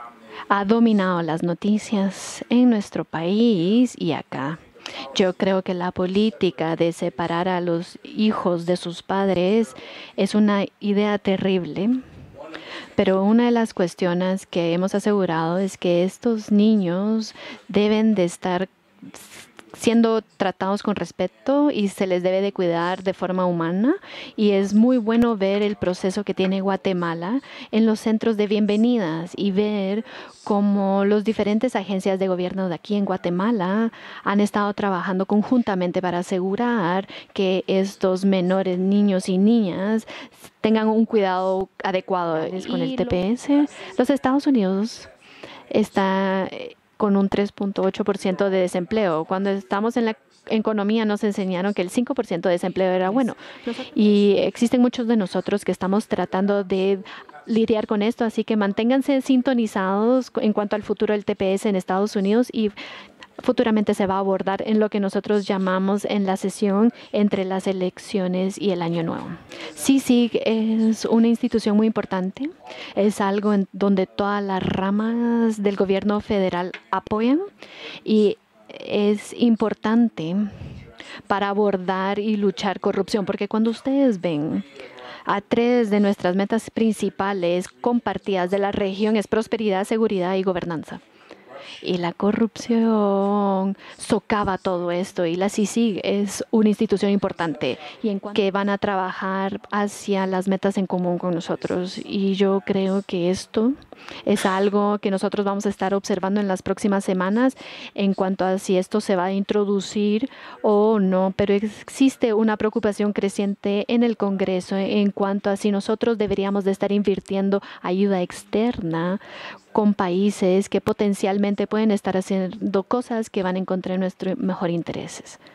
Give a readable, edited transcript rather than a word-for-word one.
ha dominado las noticias en nuestro país y acá. Yo creo que la política de separar a los hijos de sus padres es una idea terrible, pero una de las cuestiones que hemos asegurado es que estos niños deben de estar siendo tratados con respeto y se les debe de cuidar de forma humana. Y es muy bueno ver el proceso que tiene Guatemala en los centros de bienvenidas y ver cómo las diferentes agencias de gobierno de aquí en Guatemala han estado trabajando conjuntamente para asegurar que estos menores, niños y niñas, tengan un cuidado adecuado con el TPS. Los Estados Unidos está con un 3.8% de desempleo. Cuando estamos en la economía nos enseñaron que el 5% de desempleo era bueno. Y existen muchos de nosotros que estamos tratando de lidiar con esto, así que manténganse sintonizados en cuanto al futuro del TPS en Estados Unidos y futuramente se va a abordar en lo que nosotros llamamos en la sesión entre las elecciones y el Año Nuevo. Sí, es una institución muy importante. Es algo en donde todas las ramas del gobierno federal apoyan y es importante para abordar y luchar corrupción, porque cuando ustedes ven a tres de nuestras metas principales compartidas de la región es prosperidad, seguridad y gobernanza. Y la corrupción socava todo esto y la CICIG es una institución importante y en que van a trabajar hacia las metas en común con nosotros. Y yo creo que esto es algo que nosotros vamos a estar observando en las próximas semanas en cuanto a si esto se va a introducir o no, pero existe una preocupación creciente en el Congreso en cuanto a si nosotros deberíamos de estar invirtiendo ayuda externa con países que potencialmente pueden estar haciendo cosas que van en contra de nuestros mejores intereses.